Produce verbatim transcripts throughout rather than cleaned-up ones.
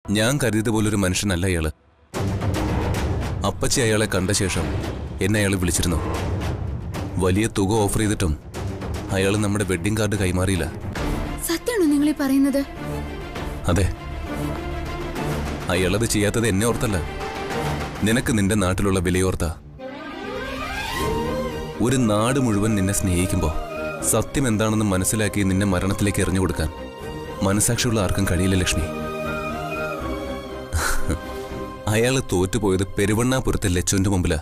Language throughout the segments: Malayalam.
ഞാൻ കരുതിയതുപോലൊരു മനുഷ്യനല്ല അയാള്. അപ്പച്ചി അയാളെ കണ്ട ശേഷം എന്നെ അയാൾ വിളിച്ചിരുന്നു. വലിയ തുക ഓഫർ ചെയ്തിട്ടും അയാൾ നമ്മുടെ വെഡ്ഡിംഗ് കാർഡ് കൈമാറിയില്ല. സത്യമാണോ നിങ്ങൾ പറയുന്നത്? അതെ. അയാളത് ചെയ്യാത്തത് എന്നെ ഓർത്തല്ല, നിനക്ക് നിന്റെ നാട്ടിലുള്ള വിലയോർത്താ. ഒരു നാട് മുഴുവൻ നിന്നെ സ്നേഹിക്കുമ്പോ സത്യം എന്താണെന്ന് മനസ്സിലാക്കി നിന്നെ മരണത്തിലേക്ക് എറിഞ്ഞു കൊടുക്കാൻ മനസാക്ഷിയുള്ള ആർക്കും കഴിയില്ല ലക്ഷ്മി. അയാള് തോറ്റുപോയത് പെരുവണ്ണാപുരത്തെ ലച്ചുവിന്റെ മുമ്പിലാ.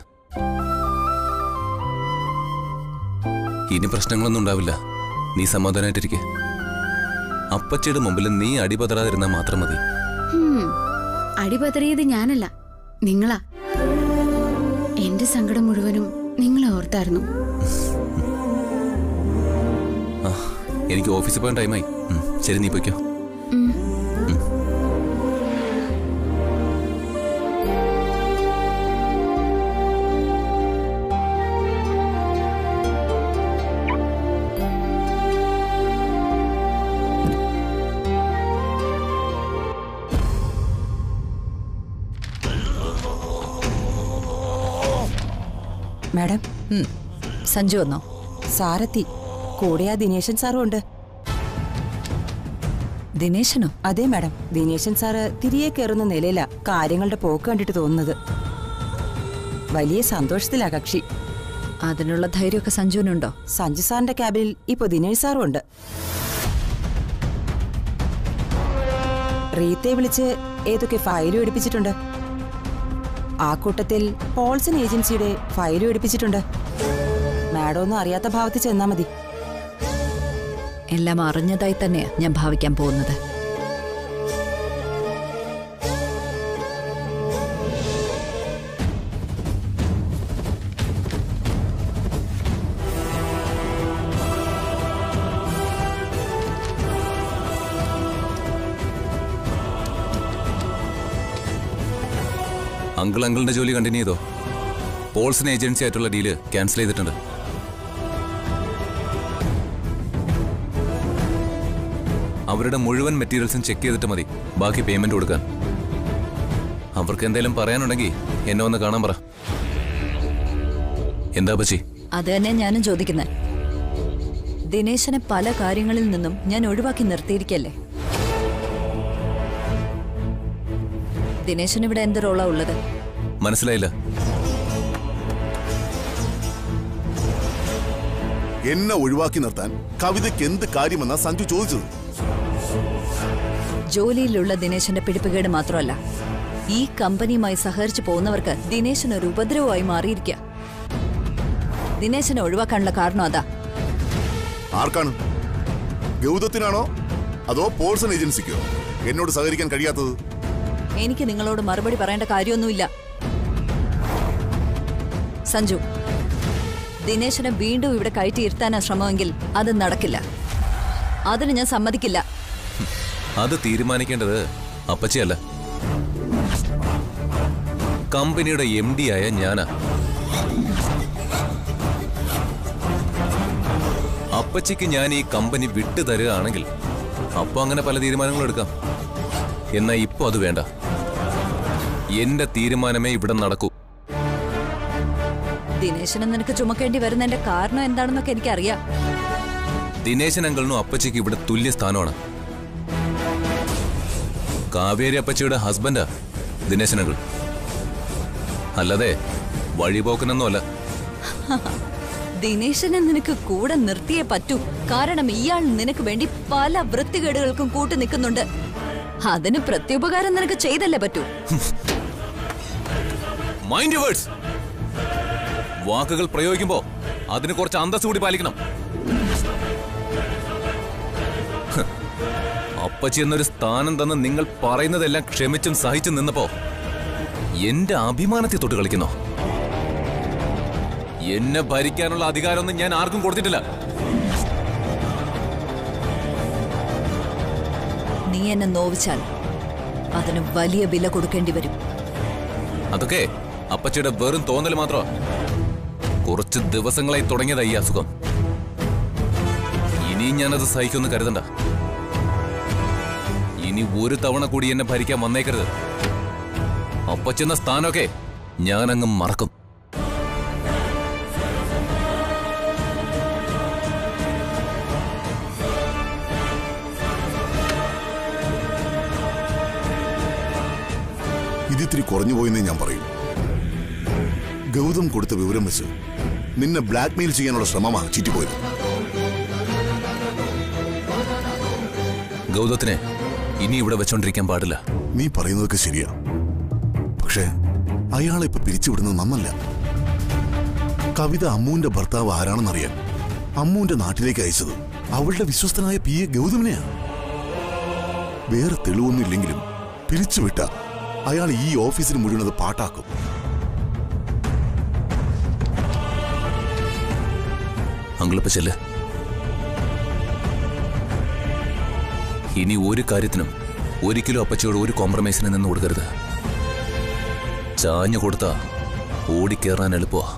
ഇനി പ്രശ്നങ്ങളൊന്നും ഉണ്ടാവില്ല, നീ സമാധാനായിട്ടിരിക്കെ. അപ്പച്ചിയുടെ മുമ്പിൽ നീ അടിപതറാതിരുന്നാ മാത്രം മതി. അടിപതറിയത് ഞാനല്ല, നിങ്ങളാ. എന്റെ സങ്കടം മുഴുവനും നിങ്ങളെ ഓർത്തായിരുന്നു. എനിക്ക് ഓഫീസിൽ പോകാൻ ടൈമായി. ശരി, നീ പോയിക്കോ. മാഡം, സഞ്ജു വന്നോ? സാരത്തി കൂടെ ആ ദിനേശൻ സാറും ഉണ്ട്. ദിനേശനോ? അതെ മാഡം, ദിനേശൻ സാറ് തിരികെ കയറുന്ന നിലയിലാ കാര്യങ്ങളുടെ പോക്ക് കണ്ടിട്ട് തോന്നുന്നത്. വലിയ സന്തോഷത്തിലാ കക്ഷി. അതിനുള്ള ധൈര്യമൊക്കെ സഞ്ജുവിനുണ്ടോ? സഞ്ജു സാറിന്റെ ക്യാബിനിൽ ഇപ്പൊ ദിനേശ് സാറും ഉണ്ട്. റീത്തെ വിളിച്ച് ഏതൊക്കെ ഫയലും എടുപ്പിച്ചിട്ടുണ്ട്. ആ കൂട്ടത്തിൽ പോൾസൺ ഏജൻസിയുടെ ഫയലും എടുപ്പിച്ചിട്ടുണ്ട്. മാഡം ഒന്നും അറിയാത്ത ഭാവത്തിൽ ചെന്നാ മതി. എല്ലാം അറിഞ്ഞതായി തന്നെയാ ഞാൻ ഭാവിക്കാൻ പോകുന്നത്. അങ്കിൾ അങ്കിളിന്റെ ജോലി കണ്ടിന്യൂ ചെയ്തോ? പോൾസൺ ഏജൻസി ആയിട്ടുള്ള ഡീല് ക്യാൻസൽ ചെയ്തിട്ടുണ്ട്. അവരുടെ മുഴുവൻ മെറ്റീരിയൽസും ചെക്ക് ചെയ്തിട്ട് മതി ബാക്കി പേയ്മെന്റ് കൊടുക്കാൻ. അവർക്ക് എന്തെങ്കിലും പറയാനുണ്ടെങ്കിൽ എന്നെ ഒന്ന് കാണാൻ പറ. എന്താ പച്ചി? അത് തന്നെ ഞാനും ചോദിക്കുന്നത്. ദിനേശനെ പല കാര്യങ്ങളിൽ നിന്നും ഞാൻ ഒഴിവാക്കി നിർത്തിയിരിക്കല്ലേ. ദിനേശന് ഇവിടെ എന്ത് റോളാ ഉള്ളത്? മനസ്സിലായില്ല. എന്നെ ഒഴിവാക്കി നിർത്താൻ കവിതയ്ക്ക് എന്ത് കാര്യമെന്നാ സഞ്ജു ചോദിച്ചത്? ജോലിയിലുള്ള ദിനേശന്റെ പിടിപ്പുകേട് മാത്രമല്ല, ഈ കമ്പനിയുമായി സഹകരിച്ചു പോകുന്നവർക്ക് ദിനേശൻ ഒരു ഉപദ്രവമായി മാറിയിരിക്കുക. ദിനേശനെ ഒഴിവാക്കാനുള്ള കാരണം അതാ. ആർക്കാണ്? ഗൗതത്തിനാണോ അതോ പോൾസൺ ഏജൻസിക്കോ എന്നോട് സഹകരിക്കാൻ കഴിയാത്തത്? എനിക്ക് നിങ്ങളോട് മറുപടി പറയേണ്ട കാര്യമൊന്നുമില്ല. സഞ്ജു, ദിനേശനെ വീണ്ടും ഇവിടെ കയറ്റിയിരുത്താനാ ശ്രമമെങ്കിൽ അത് നടക്കില്ല. അതിന് ഞാൻ സമ്മതിക്കില്ല. അത് തീരുമാനിക്കേണ്ടത് അപ്പച്ചിയല്ല, കമ്പനിയുടെ എം ഡി ആയ ഞാനാ. അപ്പച്ചിക്ക് ഞാൻ ഈ കമ്പനി വിട്ടു തരുകയാണെങ്കിൽ അപ്പൊ അങ്ങനെ പല തീരുമാനങ്ങളും എടുക്കാം. എന്നാ ഇപ്പൊ അത് വേണ്ട. എന്റെ തീരുമാനമേ ഇവിടെ നടക്കൂ. ദിനേശനെ നിനക്ക് ചുമക്കേണ്ടി വരുന്നതിന്റെ കാരണം എന്താണെന്നൊക്കെ എനിക്കറിയാം. ദിനേശൻ അങ്കിളിനും അപ്പച്ചിക്ക് ഇവിടെ തുല്യ സ്ഥാനമാണ്. കാവേരി അപ്പച്ചിയുടെ ഹസ്ബൻഡാ ദിനേശൻ അങ്കിൾ, അല്ലാതെ വഴിപോക്കനൊന്നുമല്ല. ദിനേശനെ നിനക്ക് കൂടെ നിർത്തിയേ പറ്റൂ. കാരണം ഇയാൾ നിനക്ക് വേണ്ടി പല വൃത്തികേടുകൾക്കും കൂട്ടു നിൽക്കുന്നുണ്ട്. അതിന് പ്രത്യുപകാരം നിനക്ക് ചെയ്തല്ലേ പറ്റൂ. Mind your words. വാക്കുകൾ പ്രയോഗിക്കുമ്പോ അതിന് കുറച്ച് അന്തസ്സ് കൂടി പാലിക്കണം. അപ്പച്ചി എന്നൊരു സ്ഥാനം തന്ന് നിങ്ങൾ പറയുന്നതെല്ലാം ക്ഷമിച്ചും സഹിച്ചും നിന്നപ്പോ എന്റെ അഭിമാനത്തെ തൊട്ട് കളിക്കുന്നോ? എന്നെ ഭരിക്കാനുള്ള അധികാരമൊന്നും ഞാൻ ആർക്കും കൊടുത്തിട്ടില്ല. നീ എന്നെ നോവിച്ചാൽ അതിന് വലിയ വില കൊടുക്കേണ്ടി വരും. അതൊക്കെ അപ്പച്ചിയുടെ വെറും തോന്നൽ മാത്രമാ. കുറച്ച് ദിവസങ്ങളായി തുടങ്ങിയതാ ഈ അസുഖം. ഇനിയും ഞാനത് സഹിക്കുമെന്ന് കരുതണ്ട. ഇനി ഒരു തവണ കൂടി എന്നെ ഭരിക്കാൻ വന്നേക്കരുത്. അപ്പച്ചെന്ന സ്ഥാനമൊക്കെ ഞാനങ്ങ് മറക്കും. ഇതിത്തിരി കുറഞ്ഞു പോയെന്നേ ഞാൻ പറയും. ഗൗതം കൊടുത്ത വിവരം വെച്ച് നിന്നെ ബ്ലാക്ക്മെയിൽ ചെയ്യാനുള്ള ശ്രമമാണ് ചീറ്റിപ്പോയത്. ഗൗതത്തിനെ ഇനി ഇവിടെ വെച്ചോണ്ടിരിക്കാൻ പാടില്ല. നീ പറയുന്നതൊക്കെ ശരിയാ, പക്ഷേ അയാളെ ഇപ്പൊ പിരിച്ചുവിടുന്നത് നന്നല്ല. കവിത അമ്മുവിന്റെ ഭർത്താവ് ആരാണെന്നറിയാൻ അമ്മുവിന്റെ നാട്ടിലേക്ക് അയച്ചത് അവളുടെ വിശ്വസ്തനായ പി എ ഗൗതമിനെയാ. വേറെ തെളിവൊന്നുമില്ലെങ്കിലും പിരിച്ചുവിട്ട അയാൾ ഈ ഓഫീസിന് മുഴുവൻ അത് പാട്ടാക്കും. അങ്കിളിപ്പ ചെല്ല്. ഇനി ഒരു കാര്യത്തിനും ഒരിക്കലും അപ്പച്ചയോട് ഒരു കോംപ്രമൈസിന് നിന്ന് കൊടുക്കരുത്. ചാഞ്ഞു കൊടുത്താ ഓടിക്കേറാൻ എളുപ്പമാ.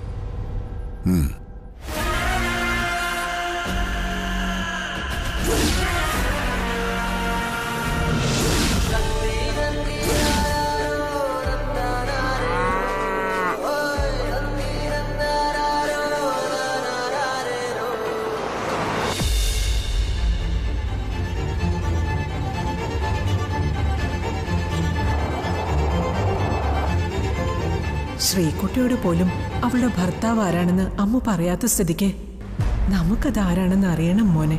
ശ്രീകുട്ടിയോട് പോലും അവളുടെ ഭർത്താവ് ആരാണെന്ന് അമ്മ പറയാത്ത സ്ഥിതിക്ക് നമുക്കത് ആരാണെന്ന് അറിയണം മോനെ.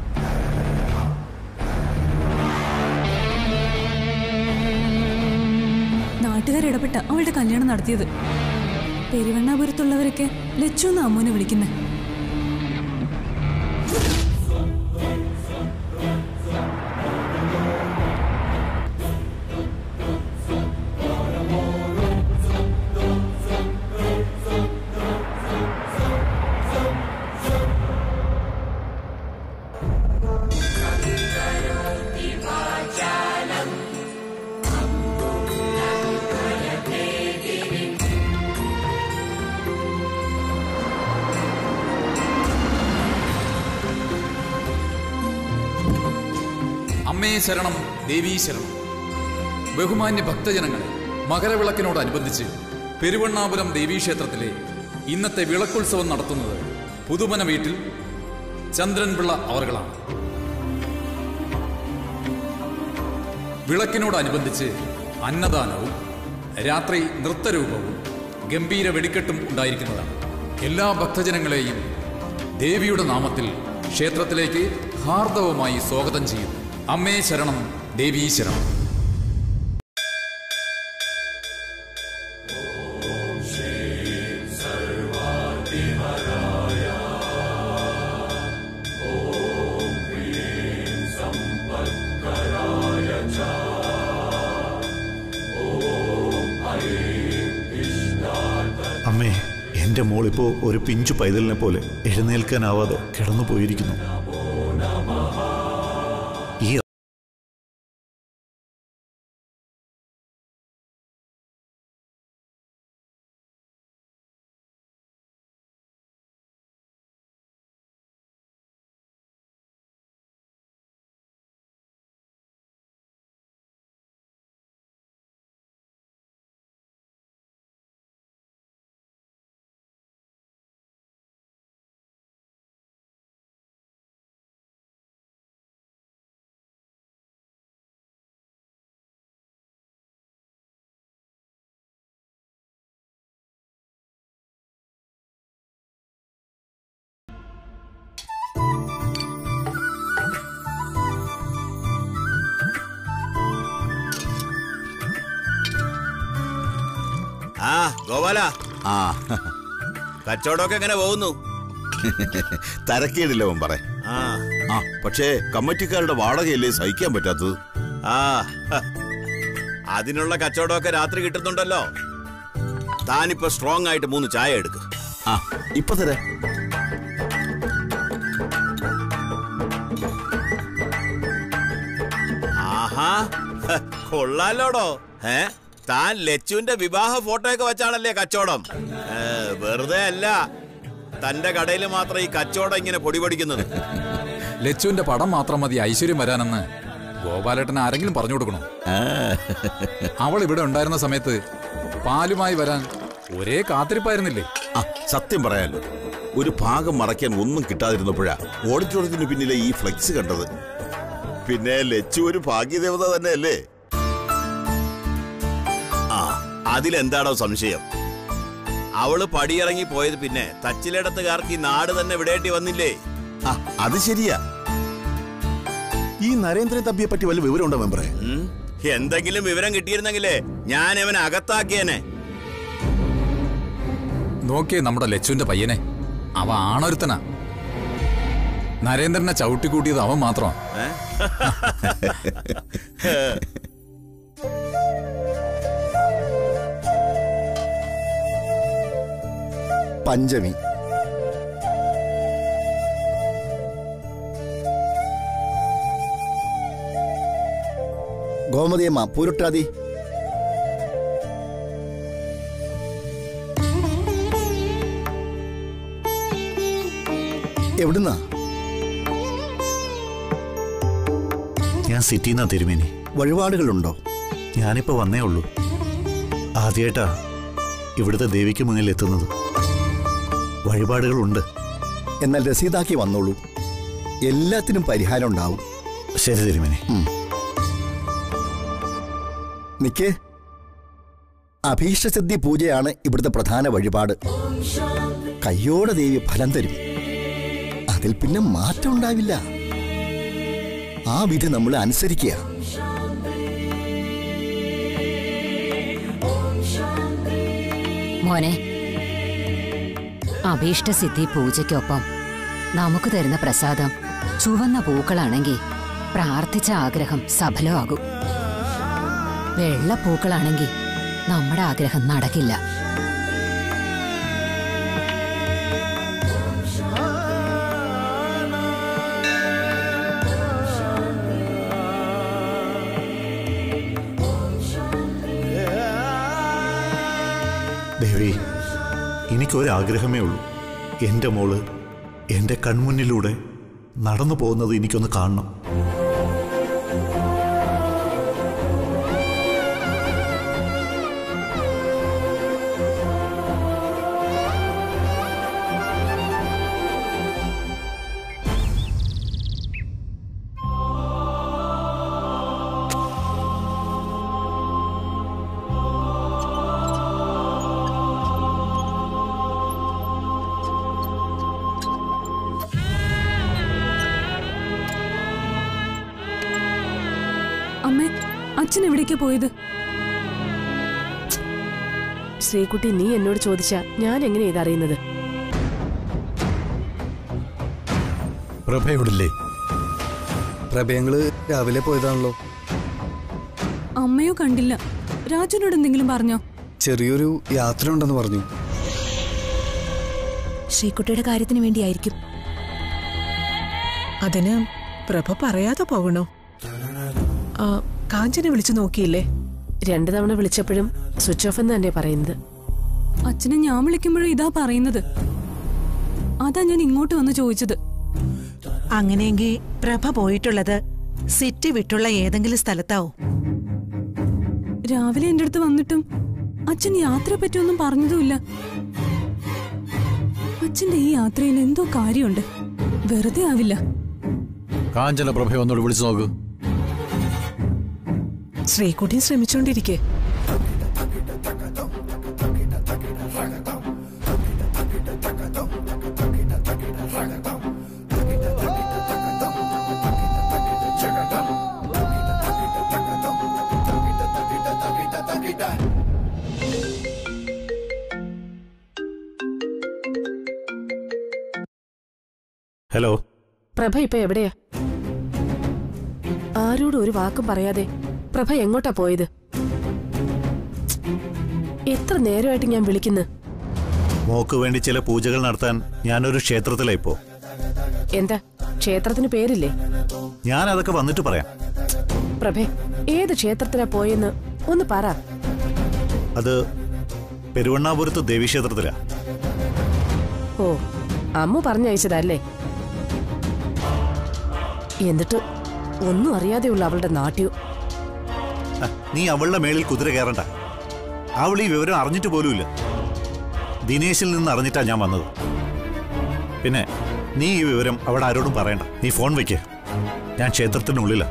നാട്ടുകാരിടപെട്ട അവളുടെ കല്യാണം നടത്തിയത്. പെരുവണ്ണാപുരത്തുള്ളവരൊക്കെ ലച്ചു എന്ന് അമ്മൂനെ വിളിക്കുന്നേ. അമ്മേ ശരണം, ദേവീ ശരണം. ബഹുമാന്യ ഭക്തജനങ്ങളെ, മകരവിളക്കിനോടനുബന്ധിച്ച് പെരുവണ്ണാപുരം ദേവീക്ഷേത്രത്തിലെ ഇന്നത്തെ വിളക്കുത്സവം നടത്തുന്നത് പുതുമന വീട്ടിൽ ചന്ദ്രൻപിള്ള അവർകളാണ്. വിളക്കിനോടനുബന്ധിച്ച് അന്നദാനവും രാത്രി നൃത്തരൂപവും ഗംഭീര വെടിക്കെട്ടും ഉണ്ടായിരിക്കുന്നതാണ്. എല്ലാ ഭക്തജനങ്ങളെയും ദേവിയുടെ നാമത്തിൽ ക്ഷേത്രത്തിലേക്ക് ഹാർദവമായി സ്വാഗതം ചെയ്യുന്നു. അമ്മേ ശരണം, ദേവീ ശരണം. അമ്മേ, എന്റെ മോളിപ്പോ ഒരു പിഞ്ചു പൈതലിനെ പോലെ എഴുന്നേൽക്കാനാവാതെ കിടന്നു പോയിരിക്കുന്നു. ഈ ആ ഗോപാല, ആ കച്ചവടമൊക്കെ എങ്ങനെ പോകുന്നു? തരക്കേടില്ല അവൻ പറ. ആ പക്ഷേ കമ്മിറ്റിക്കാരുടെ വാടകയല്ലേ സഹിക്കാൻ പറ്റാത്തത്. ആ അതിനുള്ള കച്ചവടമൊക്കെ രാത്രി കിട്ടുന്നുണ്ടല്ലോ. താനിപ്പോ സ്ട്രോങ് ആയിട്ട് മൂന്ന് ചായ എടുക്ക്. ആ ഇപ്പൊ തരാം. ആഹാ, കൊള്ളാലോടോ. ഏ താൻ ലച്ചുവിന്റെ വിവാഹ ഫോട്ടോ ഒക്കെ വെച്ചാണല്ലേ കച്ചവടം? വെറുതെ അല്ല, തന്റെ കടയിൽ മാത്രം ഈ കച്ചവടം ഇങ്ങനെ പൊടി പൊടിക്കുന്നത്. ലച്ചുവിന്റെ പടം മാത്രം മതി ഐശ്വര്യം വരാനെന്ന് ഗോപാലേട്ടൻ ആരെങ്കിലും പറഞ്ഞു കൊടുക്കണോ? അവൾ ഇവിടെ ഉണ്ടായിരുന്ന സമയത്ത് പാലുമായി വരാൻ ഒരേ കാത്തിരിപ്പായിരുന്നില്ലേ? ആ സത്യം പറയാലോ, ഒരു ഭാഗം മറയ്ക്കാൻ ഒന്നും കിട്ടാതിരുന്നപ്പോഴാ ഓഡിറ്റോറിയത്തിന് പിന്നിലെ ഈ ഫ്ലെക്സ് കണ്ടത്. പിന്നെ ലച്ചു ഒരു ഭാഗ്യദേവത തന്നെയല്ലേ? ആ അതിലെന്താണോ സംശയം? അവള് പടിയിറങ്ങി പോയത് പിന്നെ തച്ചിലിടത്തുകാർക്ക് ഈ നാട് തന്നെ വിടേണ്ടി വന്നില്ലേ? ആ അത് ശരിയാ. ഈ നരേന്ദ്രൻ തമ്പിയെ പറ്റി വല്ല വിവരമുണ്ടോ മെമ്പറെ? എന്തെങ്കിലും വിവരം കിട്ടിയിരുന്നെങ്കിലേ ഞാൻ അവനെ അകത്താക്കിയേനെ. നോക്കിയേ നമ്മുടെ ലച്ചുവിന്റെ പയ്യനെ, അവ ആണൊരുത്തനാ. നരേന്ദ്രനെ ചവിട്ടിക്കൂട്ടിയത് അവൻ മാത്രമാ. പഞ്ചമി ഗോമതിയമ്മ പൂരുട്ടാതി. എവിടുന്നാ? ഞാൻ സിറ്റിന്നാ തിരുമേനി. വഴിപാടുകളുണ്ടോ? ഞാനിപ്പോ വന്നേ ഉള്ളൂ. ആദ്യമായിട്ടാ ഇവിടുത്തെ ദേവിക്ക് മുന്നിൽ എത്തുന്നത്. വഴിപാടുകളുണ്ട്. എന്നാൽ രസീതാക്കി വന്നോളൂ, എല്ലാത്തിനും പരിഹാരം ഉണ്ടാവും. ശരി തിരുമേനി. നിക്ക്, അഭീഷ്ടസിദ്ധി പൂജയാണ് ഇവിടുത്തെ പ്രധാന വഴിപാട്. കയ്യോടെ ദേവി ഫലം തരും, അതിൽ പിന്നെ മാറ്റം ഉണ്ടാവില്ല. ആ വിധി നമ്മൾ അനുസരിക്കുക. മോനെ, അഭീഷ്ടസിദ്ധി പൂജയ്ക്കൊപ്പം നമുക്ക് തരുന്ന പ്രസാദം ചുവന്ന പൂക്കളാണെങ്കിൽ പ്രാർത്ഥിച്ച ആഗ്രഹം സഫലമാകും. വെള്ളപ്പൂക്കളാണെങ്കിൽ നമ്മുടെ ആഗ്രഹം നടക്കില്ല. ദേവി, എനിക്കൊരാഗ്രഹമേ ഉള്ളൂ. എൻ്റെ മോള് എൻ്റെ കൺമുന്നിലൂടെ നടന്നു പോകുന്നത് എനിക്കൊന്ന് കാണണം. അമ്മേ, അച്ഛൻ എവിടേക്കാ പോയത്? ശ്രീകുട്ടി, നീ എന്നോട് ചോദിച്ചാ ഞാൻ എങ്ങനെയാ ഇതറിയുന്നത്? പ്രഭയോടില്ലേ? പ്രഭയങ്ങള് രാവിലെ പോയതാണല്ലോ. അമ്മയോ കണ്ടില്ല. രാജുനോട് എന്തെങ്കിലും പറഞ്ഞോ? ചെറിയൊരു യാത്ര ഉണ്ടെന്ന് പറഞ്ഞു. ശ്രീകുട്ടിയുടെ കാര്യത്തിന് വേണ്ടിയായിരിക്കും. അതിന് പ്രഭ പറയാതെ പോകണോ? കാഞ്ചനെ വിളിച്ചു നോക്കിയില്ലേ? രണ്ടു തവണ വിളിച്ചപ്പോഴും സ്വിച്ച് ഓഫ് എന്ന് തന്നെ പറയുന്നത്. അച്ഛനെ ഞാൻ വിളിക്കുമ്പോഴും ഇതാ പറയുന്നത്. അതാ ഞാൻ ഇങ്ങോട്ട് വന്ന് ചോദിച്ചത്. അങ്ങനെയെങ്കിൽ പ്രഭ പോയിട്ടുള്ളത് സിറ്റി വിട്ടുള്ള ഏതെങ്കിലും സ്ഥലത്താവോ? രാവിലെ എന്റെ അടുത്ത് വന്നിട്ടും അച്ഛൻ യാത്രയെ പറ്റിയൊന്നും പറഞ്ഞതുമില്ല. അച്ഛന്റെ ഈ യാത്രയിൽ എന്തോ കാര്യമുണ്ട്, വെറുതെ ആവില്ല. കാഞ്ചന പ്രഭ ഒന്നോട് വിളിച്ചു നോക്കൂ. ശ്രീകുട്ടി ശ്രമിച്ചോണ്ടിരിക്കേ. ഹലോ. പ്രഭ ഇപ്പൊ എവിടെയാ? ആരോടും ഒരു വാക്കും പറയാതെ പ്രഭ എങ്ങോട്ടാ പോയത്? എത്ര നേരമായിട്ട് ഞാൻ വിളിക്കുന്നു. മോക്ക് വേണ്ടി ചില പൂജകൾ നടത്താൻ ഞാനൊരു ക്ഷേത്രത്തിലായിപ്പോ. എന്താ ക്ഷേത്രത്തിന് പേരില്ലേ? ഞാൻ അതൊക്കെ വന്നിട്ട് പറയാം. പ്രഭേ, ഏത് ക്ഷേത്രത്തിലാ പോയെന്ന് ഒന്ന് പറ. അത് പെരുവണ്ണാപുരത്ത് ദേവീക്ഷേത്രത്തിലാ. ഓ, അമ്മ പറഞ്ഞയച്ചതല്ലേ? എന്നിട്ട് ഒന്നും അറിയാതെയുള്ള അവളുടെ നാട്യവും. നീ അവളുടെ മേളിൽ കുതിര കയറണ്ട. അവൾ ഈ വിവരം അറിഞ്ഞിട്ട് പോലുമില്ല. ദിനേശിൽ നിന്ന് അറിഞ്ഞിട്ടാ ഞാൻ വന്നത്. പിന്നെ നീ ഈ വിവരം അവിടെ ആരോടും പറയണ്ട. നീ ഫോൺ വയ്ക്കേ, ഞാൻ ക്ഷേത്രത്തിനുള്ളിലാ.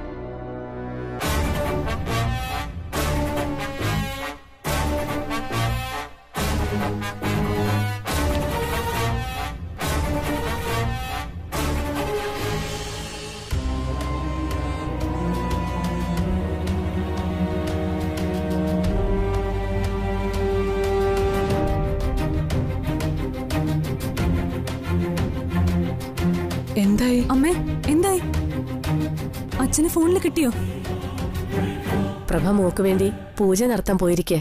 എന്തായി അമ്മേ? എന്തായി? അച്ഛന് ഫോണിൽ കിട്ടിയോ? പ്രഭ മോക്ക് വേണ്ടി പൂജ നടത്താൻ പോയിരിക്കേ.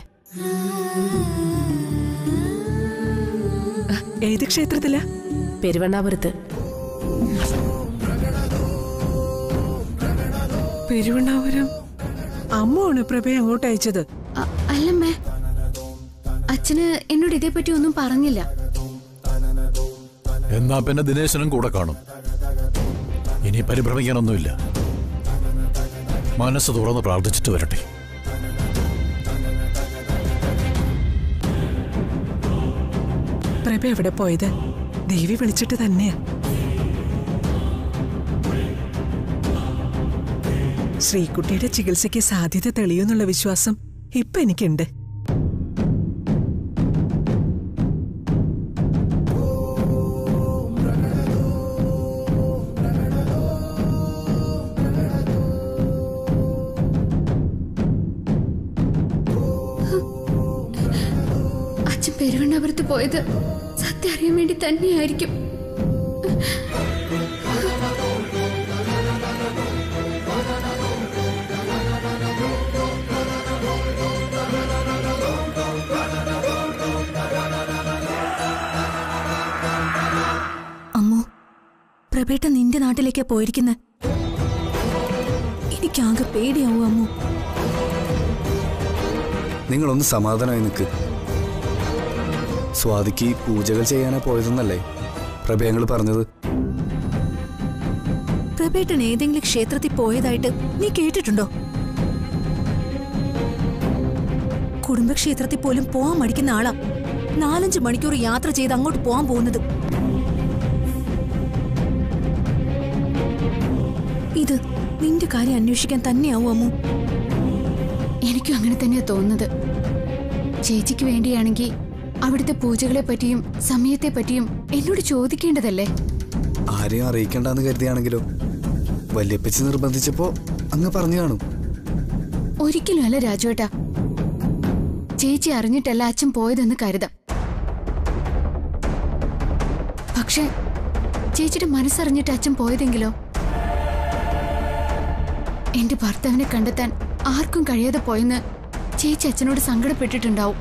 ഏത് ക്ഷേത്രത്തിലാ? പെരുവണ്ണാപുരത്ത്. പെരുവണ്ണാപുരം? അമ്മയാണ് പ്രഭയെ അങ്ങോട്ട് അയച്ചത്? അല്ലമ്മേ, അച്ഛന് എന്നോട് ഇതേപ്പറ്റി ഒന്നും പറഞ്ഞില്ല. എന്നാ പിന്നെ ദിനേശനും കൂടെ കാണും. ഇനി പരിഭ്രമിക്കാനൊന്നുമില്ല. മനസ്സ് തുറന്ന് പ്രാർത്ഥിച്ചിട്ട് വരട്ടെ. പ്രഭ എവിടെ പോയത്? ദേവി വിളിച്ചിട്ട് തന്നെയാ. ശ്രീകുട്ടിയുടെ ചികിത്സയ്ക്ക് സാധ്യത തെളിയുന്നുള്ള വിശ്വാസം ഇപ്പൊ എനിക്കുണ്ട്. പെരുവണ്ണാപുരത്ത് പോയത് സത്യം അറിയാൻ വേണ്ടി തന്നെയായിരിക്കും. അമ്മോ, പ്രഭേട്ട നിന്റെ നാട്ടിലേക്കാ പോയിരിക്കുന്നെ. എനിക്കാകെ പേടിയാവൂ അമ്മോ. നിങ്ങളൊന്ന് സമാധാനമായി നിൽക്ക്. സ്വാതിക്ക് പൂജകൾ ചെയ്യാനാ പോയതെന്നല്ലേ പ്രഭയങ്ങൾ പറഞ്ഞത്? പ്രഭേട്ടൻ ഏതെങ്കിലും ക്ഷേത്രത്തിൽ പോയതായിട്ട് നീ കേട്ടിട്ടുണ്ടോ? കുടുംബക്ഷേത്രത്തിൽ പോലും പോവാൻ മടിക്കുന്ന ആളാ നാലഞ്ച് മണിക്കൂർ യാത്ര ചെയ്ത് അങ്ങോട്ട് പോവാൻ പോകുന്നത്. ഇത് നിന്റെ കാര്യം അന്വേഷിക്കാൻ തന്നെയാവും അമ്മു. എനിക്കും അങ്ങനെ തന്നെയാ തോന്നുന്നത്. ചേച്ചിക്ക് വേണ്ടിയാണെങ്കിൽ അവിടുത്തെ പൂജകളെ പറ്റിയും സമയത്തെ പറ്റിയും എന്നോട് ചോദിക്കേണ്ടതല്ലേ? ആരെയും അറിയിക്കണ്ടെന്ന് കരുതിയാണെങ്കിലോ? വല്യപ്പച്ചി നിർബന്ധിച്ചപ്പോ അങ്ങ് പറഞ്ഞു കാണും. ഒരിക്കലും അല്ല രാജുവേട്ടാ. ചേച്ചി അറിഞ്ഞിട്ടല്ല അച്ഛൻ പോയതെന്ന് കരുതാം. പക്ഷേ ചേച്ചിയുടെ മനസ്സറിഞ്ഞിട്ട് അച്ഛൻ പോയതെങ്കിലോ? എന്റെ ഭർത്താവിനെ കണ്ടെത്താൻ ആർക്കും കഴിയാതെ പോയെന്ന് ചേച്ചി അച്ഛനോട് സങ്കടപ്പെട്ടിട്ടുണ്ടാവും.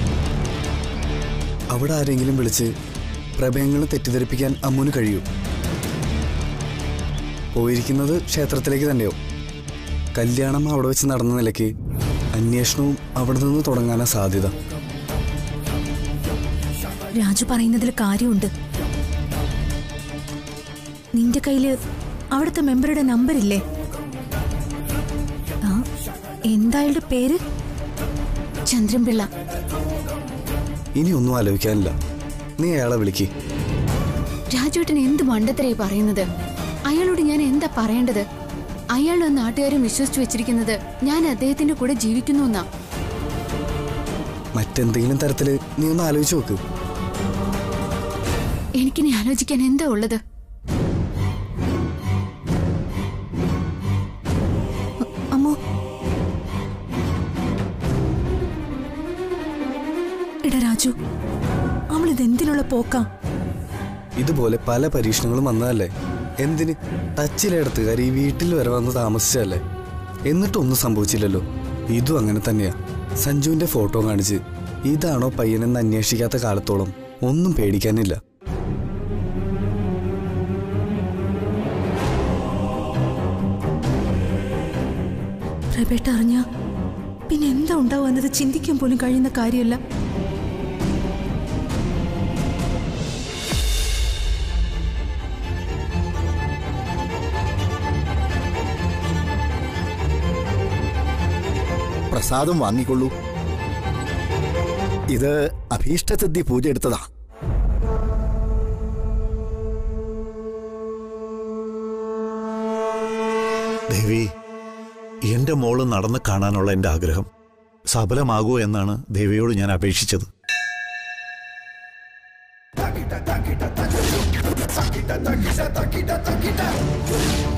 അവിടെ ആരെങ്കിലും വിളിച്ച് പ്രഭയങ്ങളെ തെറ്റിദ്ധരിപ്പിക്കാൻ അമ്മുന് കഴിയൂ. പോയിരിക്കുന്നത് ക്ഷേത്രത്തിലേക്ക് തന്നെയോ? കല്യാണം അവിടെ വെച്ച് നടന്ന നിലയ്ക്ക് അന്വേഷണവും അവിടെ നിന്ന് തുടങ്ങാനാ സാധ്യത. രാജു പറയുന്നതിൽ കാര്യമുണ്ട്. നിന്റെ കയ്യില് അവിടുത്തെ മെമ്പറുടെ നമ്പർ ഇല്ലേ? ആ, എന്തായാളുടെ പേര്? ചന്ദ്രൻപിള്ള. ഇനി ഒന്നും ആലോചിക്കാനില്ല. നീ അയാളെ വിളിക്ക്. രാജുവേട്ടൻ എന്ത് മണ്ടത്തരായി പറയുന്നത്? അയാളോട് ഞാൻ എന്താ പറയേണ്ടത്? അയാളും നാട്ടുകാരും വിശ്വസിച്ചു വെച്ചിരിക്കുന്നത് ഞാൻ അദ്ദേഹത്തിന്റെ കൂടെ ജീവിക്കുന്നു എന്നാ. മറ്റെന്തെങ്കിലും തരത്തില് നീ ഒന്ന് ആലോചിച്ച് നോക്ക്. എനിക്കിനി ആലോചിക്കാൻ എന്താ ഉള്ളത്? അമ്മോ, എടാ രാജു, അവളിതെന്തിനുള്ള പോക്കാ? ഇതുപോലെ പല പരീക്ഷണങ്ങളും വന്നതല്ലേ? എന്തിന്? ടച്ചിലെടുത്തുകാർ ഈ വീട്ടിൽ വരെ വന്ന് താമസിച്ചല്ലേ? എന്നിട്ടൊന്നും സംഭവിച്ചില്ലല്ലോ. ഇതും അങ്ങനെ തന്നെയാ. സഞ്ജുവിന്റെ ഫോട്ടോ കാണിച്ച് ഇതാണോ പയ്യനെന്ന് അന്വേഷിക്കാത്ത കാലത്തോളം ഒന്നും പേടിക്കാനില്ല. പ്രഭേട്ട അറിഞ്ഞ പിന്നെ എന്താ ഉണ്ടാവുക എന്നത് ചിന്തിക്കാൻ പോലും കഴിയുന്ന കാര്യമല്ല. പ്രസാദം വാങ്ങിക്കൊള്ളൂ. ഇത് അഭീഷ്ടസിദ്ധി പൂജ എടുത്തതാ. ദേവി, എന്റെ മോള് നടന്ന് കാണാനുള്ള എന്റെ ആഗ്രഹം സഫലമാകൂ എന്നാണ് ദേവിയോട് ഞാൻ അപേക്ഷിച്ചത്. Takita, takita, takita, takita, takita, takita, takita.